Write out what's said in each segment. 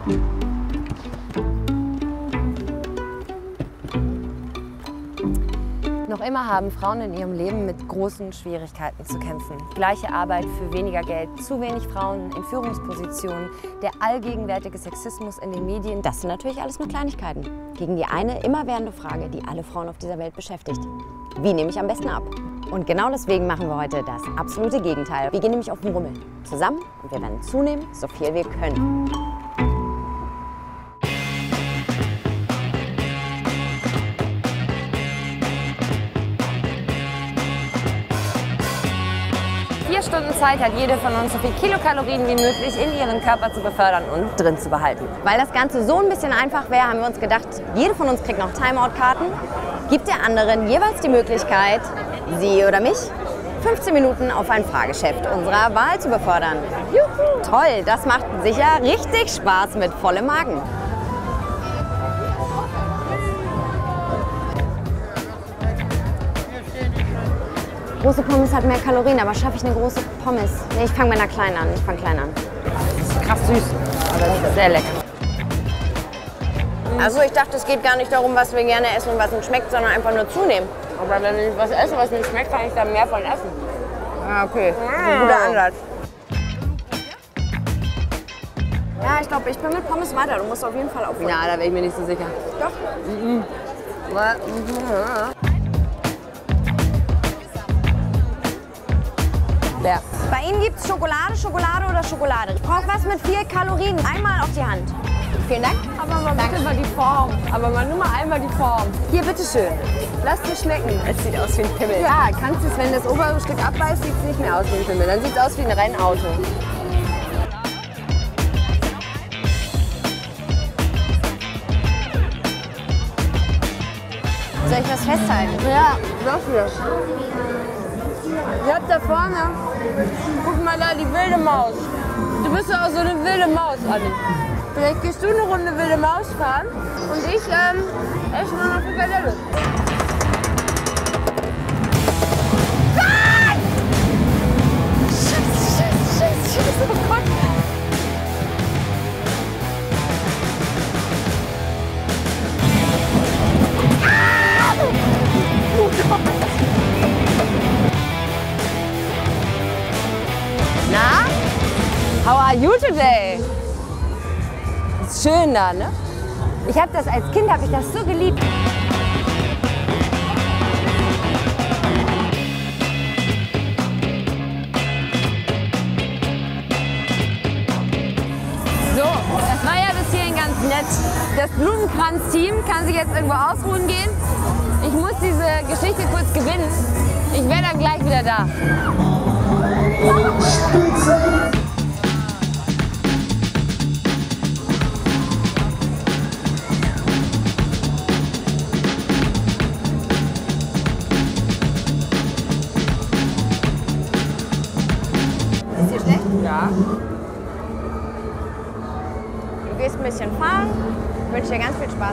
Noch immer haben Frauen in ihrem Leben mit großen Schwierigkeiten zu kämpfen. Gleiche Arbeit für weniger Geld, zu wenig Frauen in Führungspositionen, der allgegenwärtige Sexismus in den Medien. Das sind natürlich alles nur Kleinigkeiten. Gegen die eine immerwährende Frage, die alle Frauen auf dieser Welt beschäftigt. Wie nehme ich am besten ab? Und genau deswegen machen wir heute das absolute Gegenteil. Wir gehen nämlich auf den Rummel. Zusammen und wir werden zunehmen, so viel wir können. Stunden Zeit hat jede von uns, so viel Kilokalorien wie möglich in ihren Körper zu befördern und drin zu behalten. Weil das Ganze so ein bisschen einfach wäre, haben wir uns gedacht, jede von uns kriegt noch Timeout-Karten, gibt der anderen jeweils die Möglichkeit, sie oder mich, 15 Minuten auf ein Fahrgeschäft unserer Wahl zu befördern. Juhu. Toll, das macht sicher richtig Spaß mit vollem Magen. Große Pommes hat mehr Kalorien, aber schaffe ich eine große Pommes? Nee, ich fange mit einer kleinen an. Ich fange klein an. Das ist krass süß, aber das ist sehr lecker. Also ich dachte, es geht gar nicht darum, was wir gerne essen und was uns schmeckt, sondern einfach nur zunehmen. Aber wenn ich was esse, was mir schmeckt, kann ich da mehr von essen. Ah, okay. Ein guter Ansatz. Ja, ich glaube, ich bin mit Pommes weiter. Du musst auf jeden Fall aufhören. Ja, da wäre ich mir nicht so sicher. Doch. Ja. Bei Ihnen gibt es Schokolade, Schokolade oder Schokolade. Ich brauche was mit 4 Kalorien. Einmal auf die Hand. Vielen Dank. Aber mal bitte mal die Form. Aber mal nur mal einmal die Form. Hier, bitteschön. Lass dir schmecken. Es sieht aus wie ein Pimmel. Ja, kannst du es, wenn das obere Stück abbeißt, sieht es nicht mehr aus wie ein Pimmel. Dann sieht es aus wie ein Rennauto. Soll ich was festhalten? Ja, dafür. Ihr habt da vorne, guck mal da, die wilde Maus. Du bist ja auch so eine wilde Maus, Anni. Vielleicht gehst du eine Runde wilde Maus fahren und ich esse nur noch Frikadelle. Scheiße, oh Gott. Oh Gott. Na? How are you today? Ist schön da, ne? Ich habe das als Kind so geliebt. So, das war ja bis hierhin ganz nett. Das Blumenkranz-Team kann sich jetzt irgendwo ausruhen gehen. Ich muss diese Geschichte kurz gewinnen. Ich wäre dann gleich wieder da. Ist dir schlecht? Ja. Du gehst ein bisschen fahren. Ich wünsche dir ganz viel Spaß.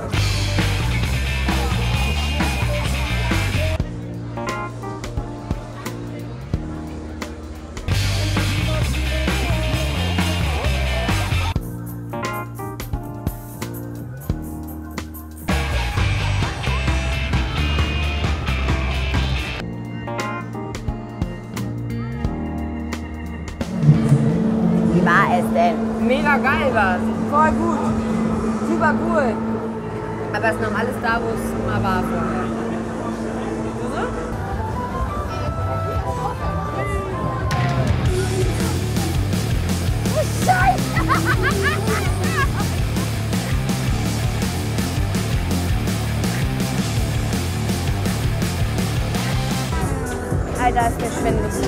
Wie war es denn? Mega geil war's. Voll gut. Super cool. Aber es ist noch alles da, wo es mal war vorher. Oh, Scheiße! Alter, ist mir schwindelig.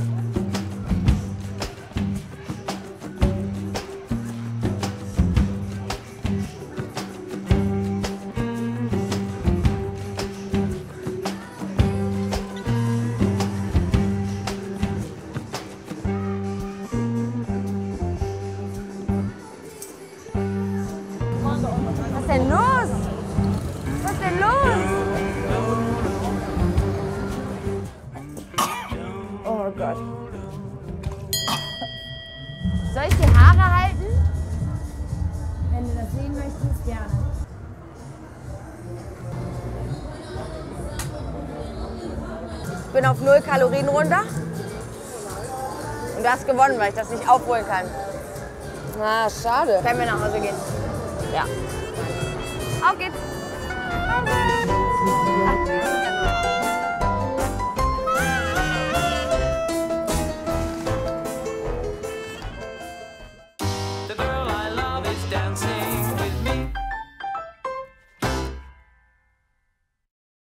Was ist denn los? Was ist denn los? Oh Gott. Soll ich die Haare halten? bin auf 0 Kalorien runter. Und du hast gewonnen, weil ich das nicht aufholen kann. Ah, schade. Können wir nach Hause gehen? Ja. Auf geht's.